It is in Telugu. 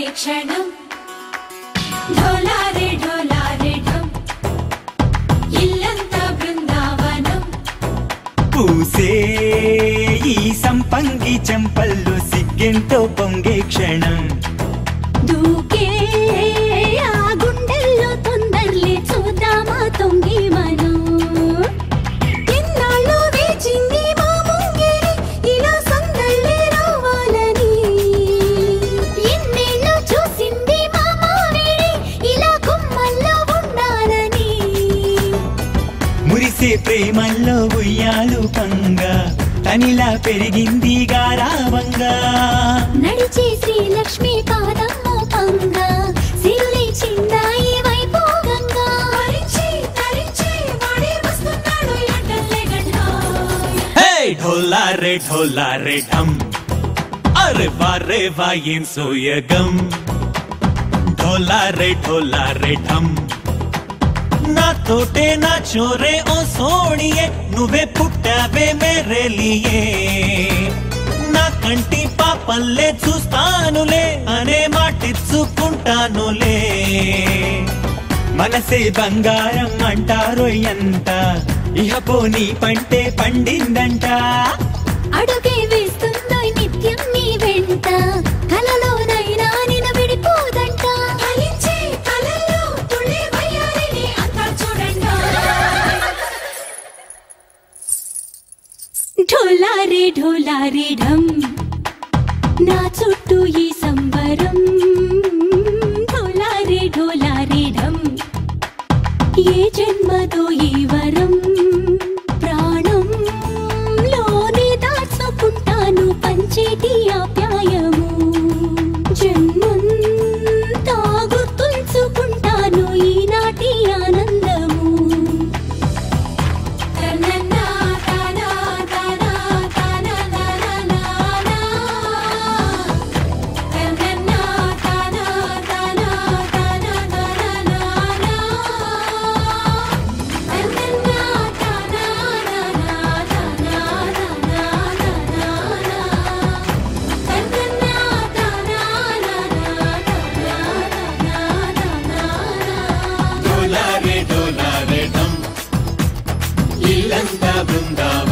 क्षणं ढोला रे ढम इल्लंता बृंदावनं పూసే ఈ సంపంగి చెంపల్లో సిగ్గెంతో పొంగే క్షణం దూకే ఆ గుండెల్లో తొందరలే చూద్దామా తొంగి మనం ఎన్నాళ్ళు వేచింది మా ముంగిరి ఇలా సందళ్ళే రావాలని ఎన్నేళ్ళు చూసింది మా మావిడి ఇలా గుమ్మల్లో ఉండాలని మురిసే ప్రేమల్లో ఉయ్యాలు పంగా తనిలా పెరిగింది గారావంగా నడిచే శ్రీలక్ష్మి పాదం మోపంగా సిరులి చిందాయి వైభోగంగా తరించి వాడే వస్తున్నాడు ఎండలే గంటా హే ఢోలా రే ఢమ్ అరే వా ఏం సోయగం ఢోలా రే ఢమ్ నా తోటే నా చోరే ఓ సోణియే నువ్వే పుట్టావే మేరే లియే నా కంటి పాపల్లే చూస్తానులే అనే మాటిచ్చుకుంటానులే మనసే బంగారం అంటారో ఎంత ఇహ పోనీ పంటే పండిందంట అడుగే వేస్తుందో నిత్యం నీ వెంట కలలోనైనా నిన్ను విడిపోదంట ఫలించే కలల్లో తుళ్ళే వయ్యారిని అంతా చూడండి ढोला रे ढम నా చుట్టూ ఈ సంబరం ढोला रे ढम ఏ జన్మదో ఈ వరం ప్రాణం లోనే దాచుకుంటాను పంచేటి ఆప్యాయము జన్మంతా గుర్తుంచుకుంటాను ఈనాటి ఆనందము ढोला रे ढम इल्लंता बृंदावन